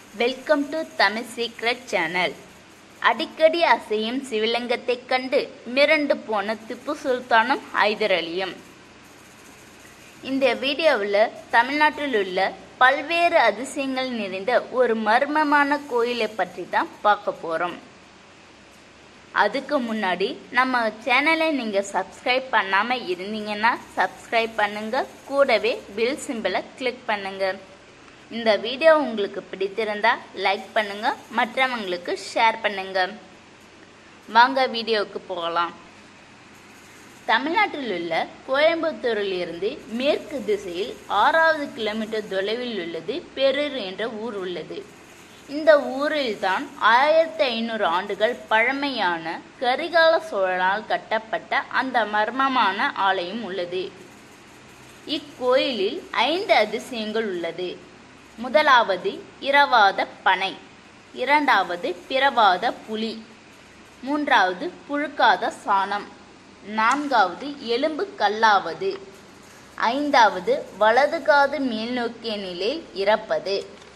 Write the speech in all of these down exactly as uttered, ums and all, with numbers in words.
Welcome to Tamil secret channel. அடிக்கடி அசையும் சிவலிங்கத்தைக் கண்டு மிரண்டு போன திப்பு சுல்தானும் ஹைதர் அலியும். இந்த வீடியோவில் தமிழ்நாட்டில் உள்ள பல்வேறு அதிசயங்கள் நிறைந்த ஒரு மர்மமான கோயிலை பற்றி தான் பார்க்க போகிறோம். அதுக்கு முன்னாடி நம்ம சேனலை நீங்கள் சப்ஸ்கிரைப் பண்ணாமல் இருந்தீங்கன்னா சப்ஸ்கிரைப் பண்ணுங்க, கூடவே பில் சிம்பிளை கிளிக் பண்ணுங்க. இந்த வீடியோ உங்களுக்கு பிடித்திருந்தா லைக் பண்ணுங்க, மற்றவங்களுக்கு ஷேர் பண்ணுங்க. வாங்க வீடியோவுக்கு போகலாம். தமிழ்நாட்டில் உள்ள கோயம்புத்தூரில் இருந்து மேற்கு திசையில் ஆறாவது கிலோமீட்டர் தொலைவில் உள்ளது பெரூர் என்ற ஊர் உள்ளது. இந்த ஊரில்தான் ஆயிரத்தி ஐநூறு ஆண்டுகள் பழமையான கரிகால சோழனால் கட்டப்பட்ட அந்த மர்மமான ஆலயம் உள்ளது. இக்கோயிலில் ஐந்து அதிசயங்கள் உள்ளது. முதலாவது இரவாத பனை, இரண்டாவது பிறவாத புலி, மூன்றாவது புழுக்காத சாணம், நான்காவது எலும்பு கல்லாவது, ஐந்தாவது வலது காது மேல் நோக்கிய நிலையில் இறப்பது.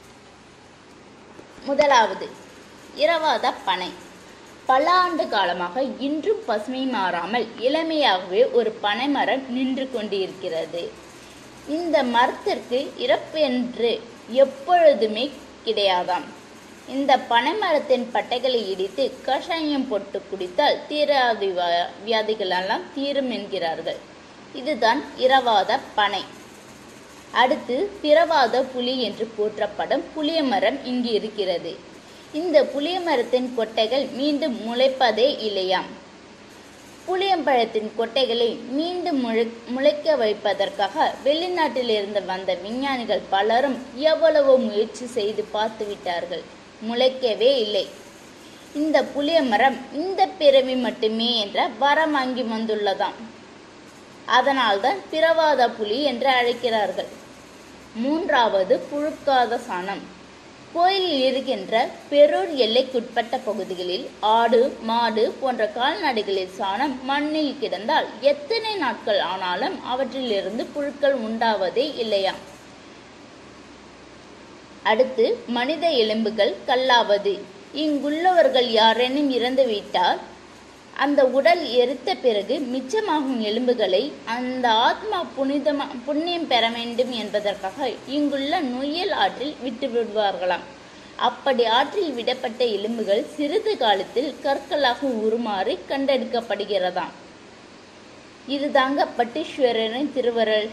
முதலாவது இரவாத பனை. பல ஆண்டு காலமாக இன்றும் பசுமை மாறாமல் இளமையாகவே ஒரு பனைமரம் நின்று கொண்டிருக்கிறது. இந்த மரத்திற்கு இறப்பு என்று எப்பொழுதுமே கிடையாதாம். இந்த பனைமரத்தின் பட்டைகளை இடித்து கஷாயம் போட்டு குடித்தால் தீராதி வியாதிகளெல்லாம் தீரும் என்கிறார்கள். இதுதான் இரவாத பனை. அடுத்து பிறவாத புலி என்று போற்றப்படும் புளிய மரம் இங்கு இருக்கிறது. இந்த புளிய மரத்தின் கொட்டைகள் மீண்டும் முளைப்பதே இல்லையாம். புளியம்பழத்தின் கொட்டைகளை மீண்டும் முளை முளைக்க வைப்பதற்காக வெளிநாட்டிலிருந்து வந்த விஞ்ஞானிகள் பலரும் எவ்வளவோ முயற்சி செய்து பார்த்து விட்டார்கள், முளைக்கவே இல்லை. இந்த புளிய மரம் இந்த பிறவி மட்டுமே என்ற வரம் வாங்கி வந்துள்ளதாம். அதனால்தான் பிறவாத புலி என்று அழைக்கிறார்கள். மூன்றாவது புழுக்காத சாணம். கோயிலில் இருக்கின்ற பெரூர் எல்லைக்குட்பட்ட பகுதிகளில் ஆடு மாடு போன்ற கால்நடைகளில் சாணம் மண்ணில் கிடந்தால் எத்தனை நாட்கள் ஆனாலும் அவற்றிலிருந்து புழுக்கள் உண்டாவதே இல்லையாம். அடுத்து மனித எலும்புகள் கல்லாவது. இங்குள்ளவர்கள் யாரேனும் இறந்துவிட்டால் அந்த உடல் எரித்த பிறகு மிச்சமாகும் எலும்புகளை அந்த ஆத்மா புனிதமா புண்ணியம் பெற வேண்டும் என்பதற்காக இங்குள்ள நொய்யல் ஆற்றில் விட்டு விடுவார்களாம். அப்படி ஆற்றில் விடப்பட்ட எலும்புகள் சிறிது காலத்தில் கற்களாக உருமாறி கண்டெடுக்கப்படுகிறதாம். இதுதாங்க பட்டீஸ்வரரின் திருவருள்.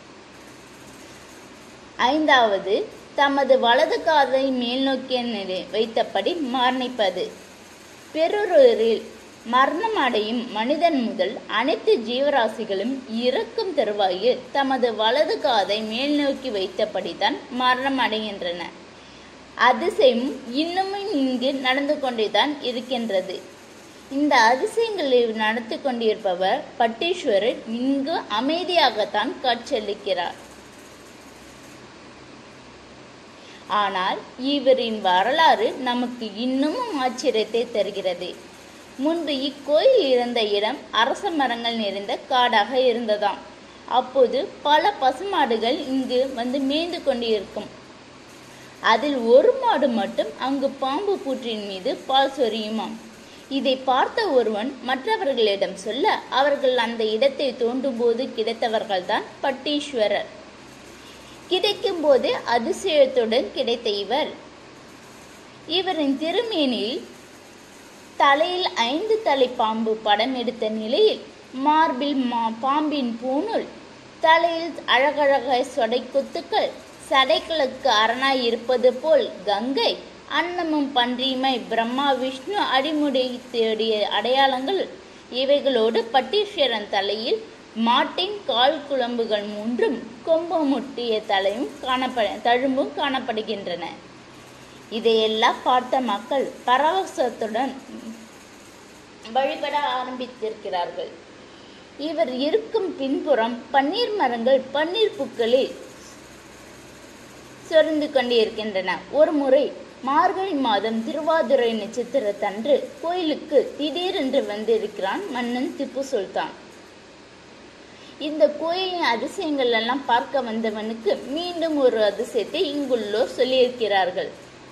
ஐந்தாவது தமது வலது காதை மேல் நோக்கிய நிலை வைத்தபடி மரணிப்பது. பெரூரில் மரணம் அடையும் மனிதன் முதல் அனைத்து ஜீவராசிகளும் இறக்கும் தருவாயில் தமது வலது காதை மேல் நோக்கி வைத்தபடிதான் மரணம் அடைகின்றன. அதிசயம் இன்னமும் இங்கு நடந்து கொண்டேதான் இருக்கின்றது. இந்த அதிசயங்களை நடத்தி கொண்டிருப்பவர் பட்டீஸ்வரர் இங்கு அமைதியாகத்தான் காட்சியளிக்கிறார். ஆனால் இவரின் வரலாறு நமக்கு இன்னமும் ஆச்சரியத்தை தருகிறது. முன்பு இக்கோயில் இருந்த இடம் அரச மரங்கள் நிறைந்த காடாக இருந்ததாம். அப்போது பல பசுமாடுகள் இங்கு வந்து மேய்ந்து கொண்டிருக்கும். அதில் ஒரு மாடு மட்டும் அங்கு பாம்பு பூற்றின் மீது பால் சொரியுமாம். இதை பார்த்த ஒருவன் மற்றவர்களிடம் சொல்ல அவர்கள் அந்த இடத்தை தோண்டும் போது கிடைத்தவர்கள்தான் பட்டீஸ்வரர். கிடைக்கும் போதே அதிசயத்துடன் கிடைத்த இவர் இவரின் திருமேனியில் தலையில் ஐந்து தலை பாம்பு படம் எடுத்த நிலையில் மார்பில் மா பாம்பின் பூணூல், தலையில் அழகழகாய் சொடை கொத்துக்கள், சடைகளுக்கு அரணாய் இருப்பது போல் கங்கை, அன்னமும் பன்றியுமாய் பிரம்மா விஷ்ணு அடிமுடி தேடிய அடையாளங்கள். இவைகளோடு பட்டீஸ்வரன் தலையில் மாட்டின் கால் குழம்புகள் மூன்றும் கொம்பு முட்டிய தலையும் காணப்பட தழும்பும் காணப்படுகின்றன. இதையெல்லாம் பார்த்த மக்கள் பரவசத்துடன் வழிபட ஆரம்பித்திருக்கிறார்கள். இவர் இருக்கும் பின்புறம் பன்னீர் மரங்கள் பன்னீர் பூக்களில் சொரிந்து கொண்டிருக்கின்றன. ஒரு முறை மார்கழி மாதம் திருவாதிரை நட்சத்திரத்தன்று கோயிலுக்கு திடீரென்று வந்திருக்கிறான் மன்னன் திப்பு சுல்தான். இந்த கோயிலின் அதிசயங்கள் எல்லாம் பார்க்க வந்தவனுக்கு மீண்டும் ஒரு அதிசயத்தை இங்குள்ளோர் சொல்லியிருக்கிறார்கள்.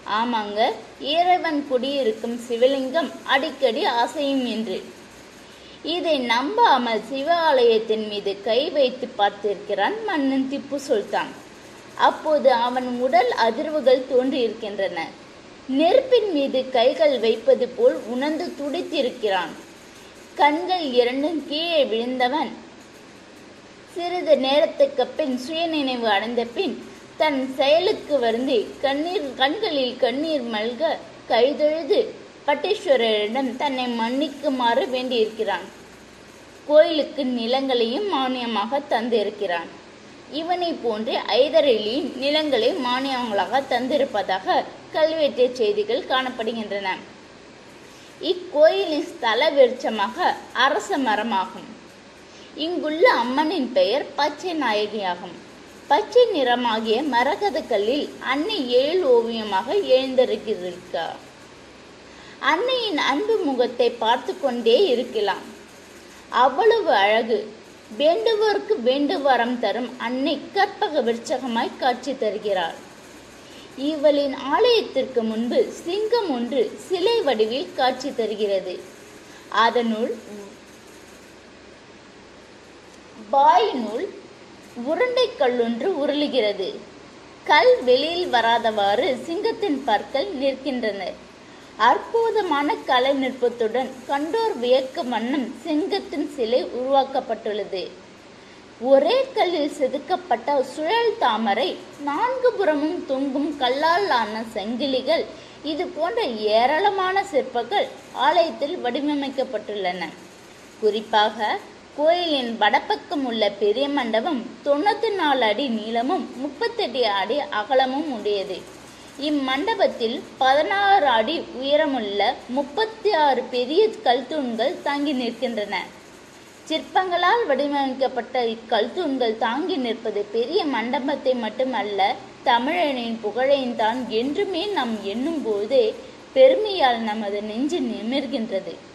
ஆமாங்க, இறைவன் குடியிருக்கும் சிவலிங்கம் அடிக்கடி அசையும் என்று. இதை நம்பாமல் சிவாலயத்தின் மீது கை வைத்து பார்த்திருக்கிறான் மன்னன் திப்பு சுல்தான். அப்போது அவன் உடல் அதிர்வுகள் தோன்றியிருக்கின்றன. நெருப்பின் மீது கைகள் வைப்பது போல் உணர்ந்து துடித்திருக்கிறான். கண்கள் இரண்டும் கீழே விழுந்தவன் சிறிது நேரத்துக்கு பின் சுயநினைவு அடைந்த பின் தன் செயலுக்கு வருந்தி கண்ணீர் கண்களில் கண்ணீர் மல்க கைதொழுது பட்டீஸ்வரரிடம் தன்னை மன்னிக்குமாறு வேண்டியிருக்கிறான். கோயிலுக்கு நிலங்களையும் மானியமாக தந்திருக்கிறான். இவனை போன்று ஐதர் அலியின் நிலங்களை மானியங்களாக தந்திருப்பதாக கல்வெட்டு செய்திகள் காணப்படுகின்றன. இக்கோயிலின் ஸ்தல விருட்சமாக அரச மரமாகும். இங்குள்ள அம்மனின் பெயர் பச்சை நாயகியாகும். பச்சை நிறமாகிய மரகத கல்லில் அன்னை எழில் ஓவியமாக எழுந்திருக்கிறார். அன்னையின் அன்பு முகத்தை பார்த்து கொண்டே இருக்கலாம். அவ்வளவு அழகு. வேண்டுவோருக்கு வேண்டு வரம் தரும் அன்னை கற்பக விருட்சகமாய் காட்சி தருகிறார். இவளின் ஆலயத்திற்கு முன்பு சிங்கம் ஒன்று சிலை வடிவில் காட்சி தருகிறது. அதனுள் வாயினுள் உருண்டை கல்லொன்று உருளுகிறது. கல் வெளியில் வராதவாறு சிங்கத்தின் பற்கள் நிற்கின்றன. அற்புதமான கலை நுட்பத்துடன் கண்டோர் வியக்கும் வண்ணம் சிங்கத்தின் சிலை உருவாக்கப்பட்டுள்ளது. ஒரே கல்லில் செதுக்கப்பட்ட சுழல் தாமரை, நான்கு புறமும் தொங்கும் கல்லால் ஆன சங்கிலிகள், இது போன்ற ஏராளமான சிற்பங்கள் ஆலயத்தில் வடிவமைக்கப்பட்டுள்ளன. குறிப்பாக கோயிலின் வடப்பக்கம் உள்ள பெரிய மண்டபம் தொண்ணூத்தி நாலு அடி நீளமும் முப்பத்தெட்டு அடி அகலமும் உடையது. இம்மண்டபத்தில் பதினாறு அடி உயரமுள்ள முப்பத்தி ஆறு பெரிய கல் தூண்கள் தாங்கி நிற்கின்றன. சிற்பங்களால் வடிவமைக்கப்பட்ட இக்கல் தூண்கள் தாங்கி நிற்பது பெரிய மண்டபத்தை மட்டுமல்ல, தமிழனின் புகழையும் தான் என்றுமே நாம் எண்ணும் போதே பெருமையால் நமது நெஞ்சு நிமிர்கின்றது.